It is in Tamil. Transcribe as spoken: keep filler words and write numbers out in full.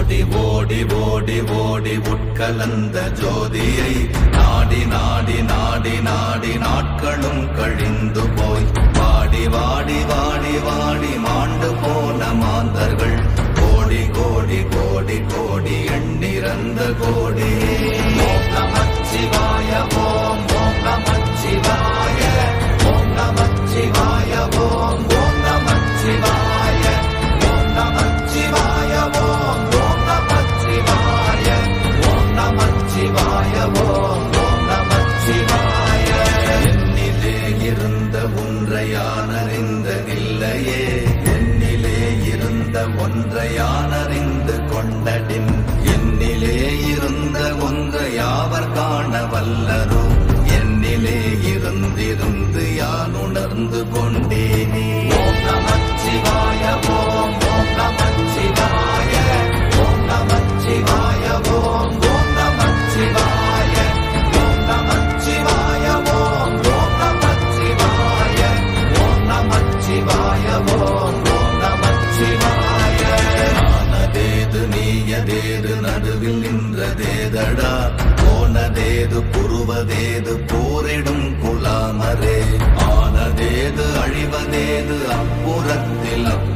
ஓடி ஓடி ஓடி ஓடி உட்கலந்த ஜோதியை நாடி நாடி நாடி நாடி நாட்களும் கழிந்து போய் வாடி வாடி வாடி வாடி மாண்டு போன மாந்தர்கள் கோடி கோடி கோடி கோடி எண்ணிறந்த கோடி. ஓம் நமச்சிவாய ஓம் ஓம் நமச்சிவாய ஓம் நமச்சிவாய ஓம் ஓம் நமச்சிவாய ஓம் நமச்சிவாய ஓம் ஓம் நமச்சிவாய ஓம் நமச்சிவாய ஓம் ஓம் நமச்சிவாய. என்னிலே இருந்த ஒன்றை யான் அறிந்ததில்லையே, என்னிலே இருந்த ஒன்றை யான் அறிந்து கொண்டடின், என்னிலே இருந்த ஒன்றை யாவர் காண வல்லரோ, என்னிலே இருந்திருந்து யான் உணர்ந்து கொண்டேனே. ஓம் நமச்சிவாய ஓம் ஓம் நமச்சிவாய ஓம் நமச்சிவாய ஓம் ஓம் நமச்சிவாய ஓம் நமச்சிவாய ஓம் ஓம் நமச்சிவாய ஓம் நமச்சிவாய ஓம் ஓம் நமச்சிவாய. ஆனதேது நீயதேது நடுவில் நின்றதேதடா, போனதேது புருவதேது போரிடும் குலாமரே, ஆனதேது அழிவதேது அப்புறத்தில்